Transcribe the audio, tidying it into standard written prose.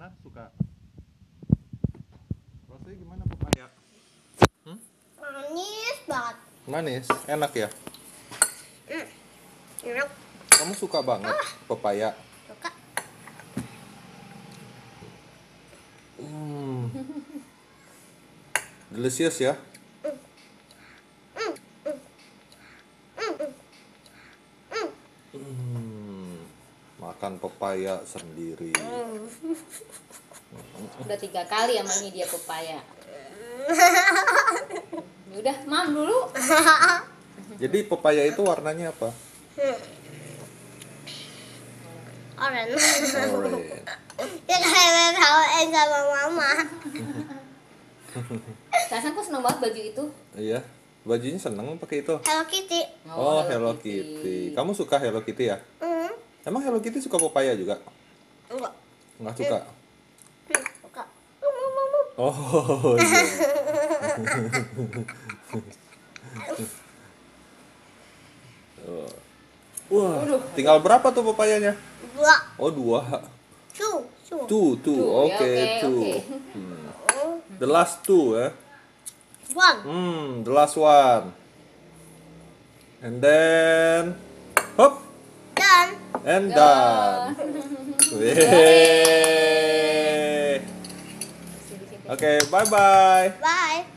gimana? Suka? Rasanya gimana pepaya? Manis banget. Manis, enak ya? Enak. Kamu suka banget pepaya? Suka. Delicious ya? Makan pepaya sendiri. Udah 3 kali sama ini dia pepaya. Udah, mam dulu. Jadi pepaya itu warnanya apa? Orange. Orange. Dia kayak tawain sama mama. Sasan kok seneng banget baju itu. Iya, bajunya seneng pakai itu. Hello Kitty. Oh, Hello Kitty. Kamu suka Hello Kitty ya? Emang Hello Kitty suka pepaya juga? Enggak. Nggak suka? Suka. Oh, iya. Wah, tinggal berapa tuh pepayanya? Dua. Oh, 2. Two. Two. Ya, Oke, two. The last 2 ya. One. The last one. And then, hop, Done. and done. Yeay. Oke, bye-bye. Bye.